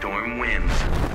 Firestorm wins.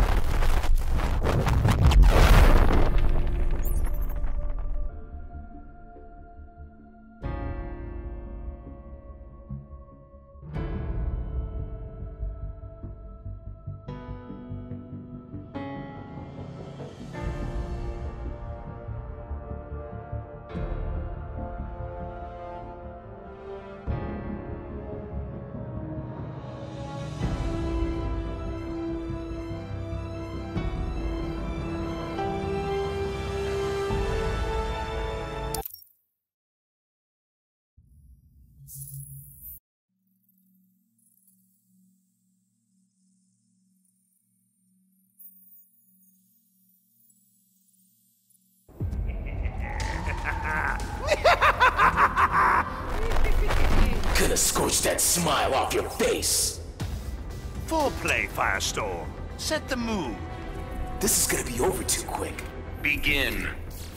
Gonna scorch that smile off your face. Foreplay, Firestorm. Set the mood. This is gonna be over too quick. Begin.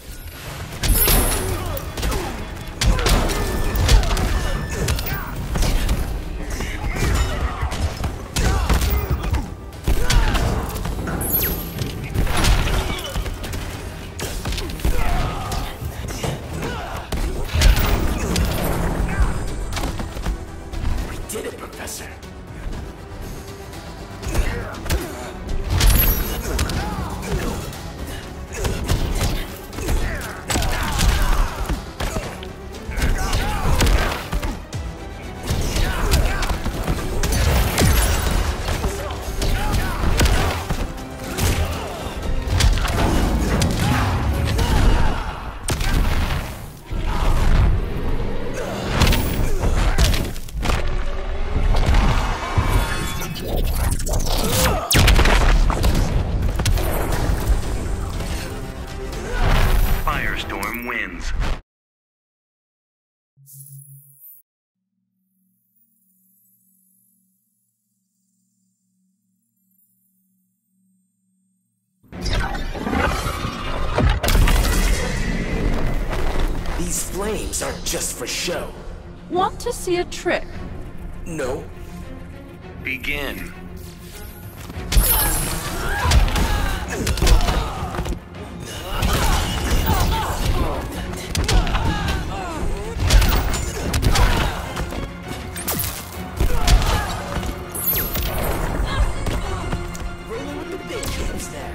Did it, Professor. Firestorm wins. These flames aren't just for show. Want to see a trick? No. Begin. Rolling with the big games now.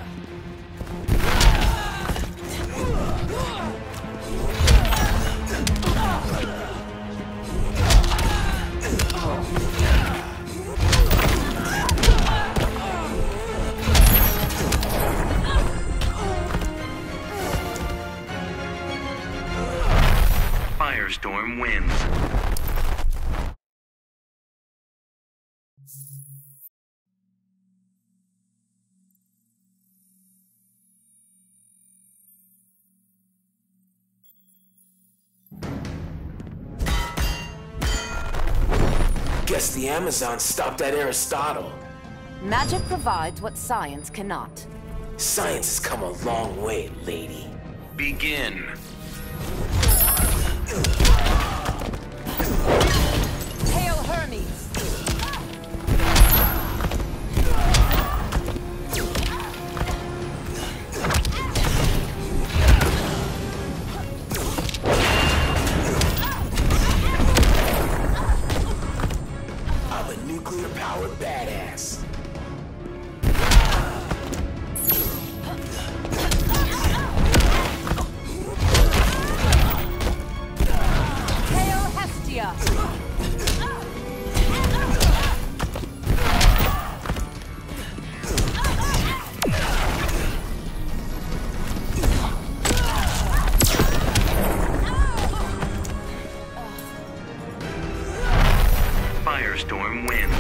Firestorm wins. Guess the Amazon stopped at Aristotle. Magic provides what science cannot. Science has come a long way, lady. Begin. Hail Hermes! I'm a nuclear-powered badass. Hail Hestia! Firestorm wins.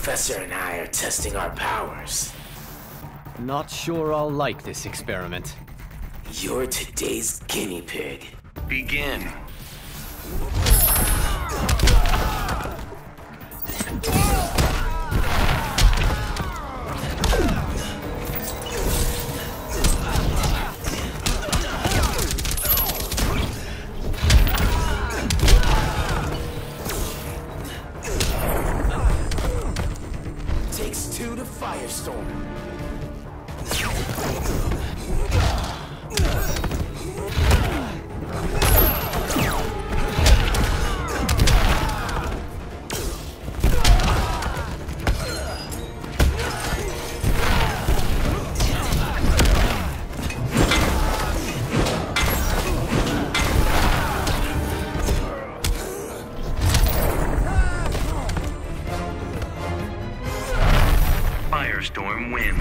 Professor and I are testing our powers. Not sure I'll like this experiment. You're today's guinea pig. Begin. Takes two to Firestorm. Firestorm wins.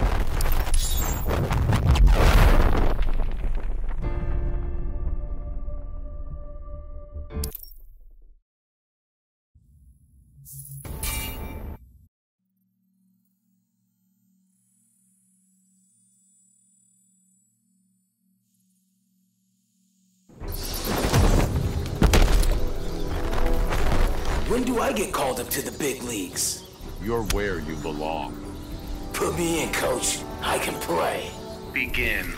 When do I get called up to the big leagues? You're where you belong. Put me in, coach. I can play. Begin.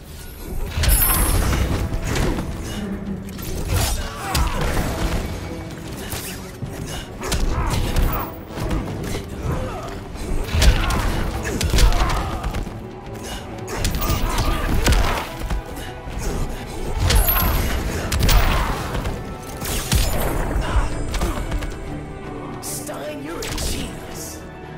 Stein, you're a genius.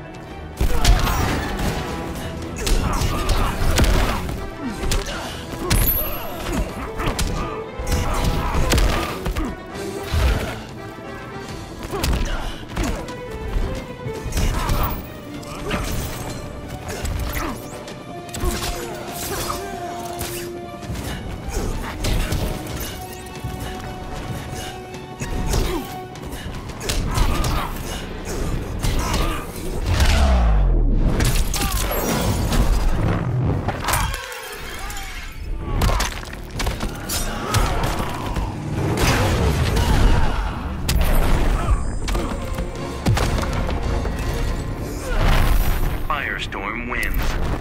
Firestorm wins.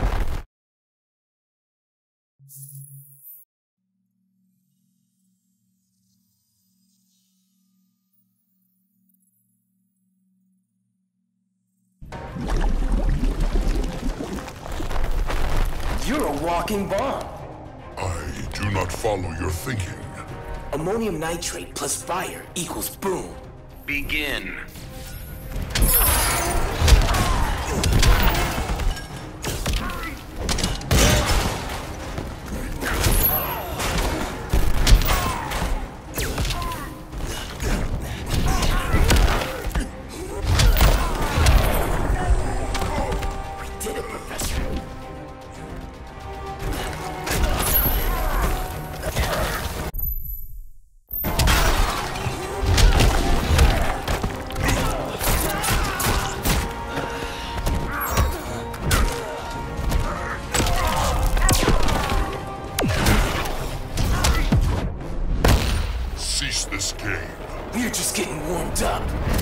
You're a walking bomb. I do not follow your thinking. Ammonium nitrate plus fire equals boom. Begin. We did it, Professor. Cease this game. We're just getting warmed up.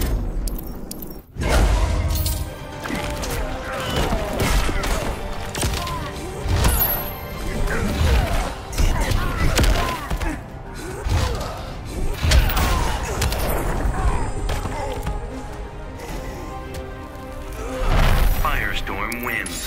Firestorm wins.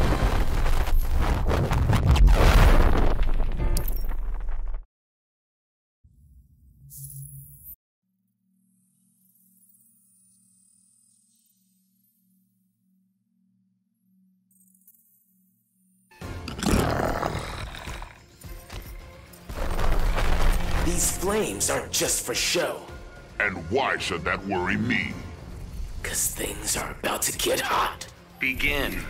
These flames aren't just for show, And why should that worry me? 'cause things are about to get hot. Begin.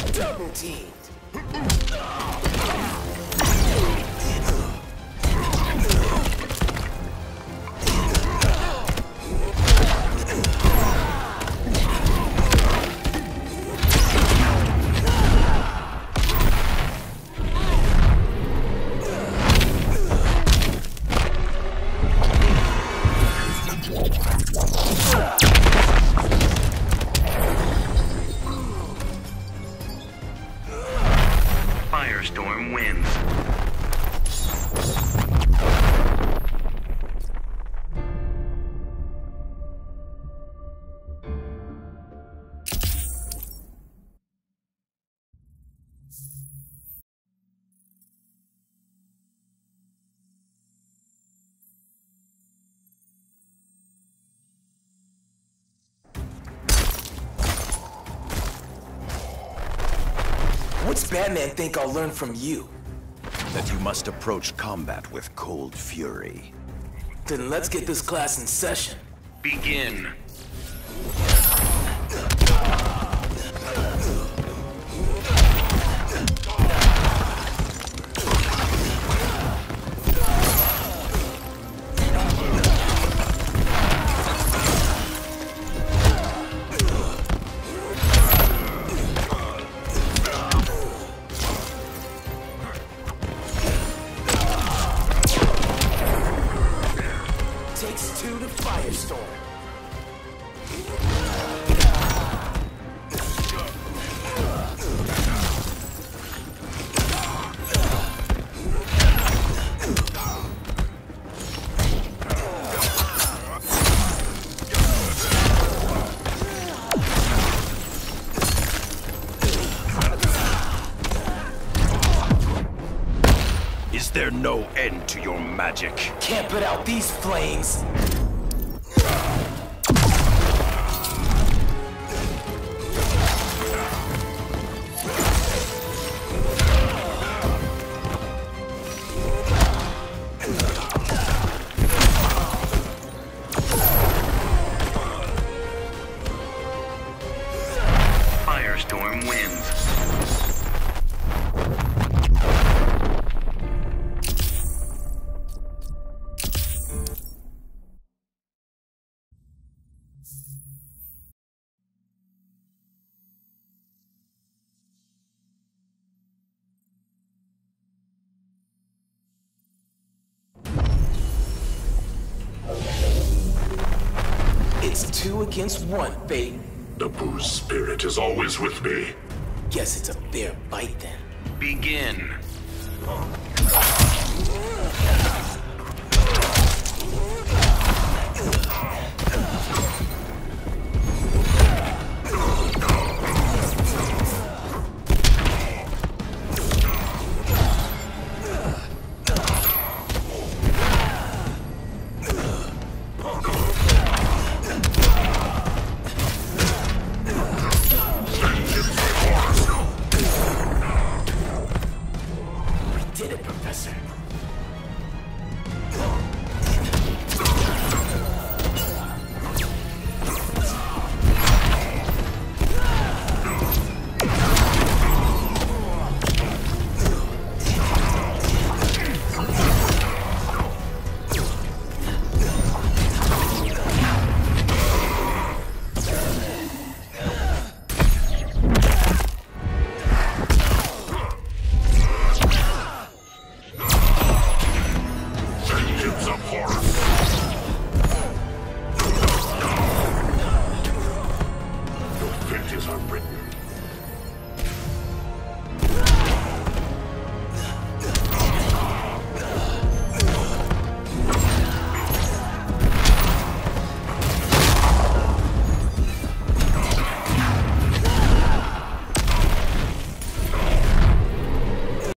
Double teamed. Firestorm wins. What's Batman think I'll learn from you? That you must approach combat with cold fury. Then let's get this class in session. Begin. Takes two to Firestorm. Is there no end to your magic? Can't put out these flames. Firestorm wins. It's 2 against 1, Fate. The Boo's spirit is always with me. Guess it's a fair fight then. Begin. We did it, Professor.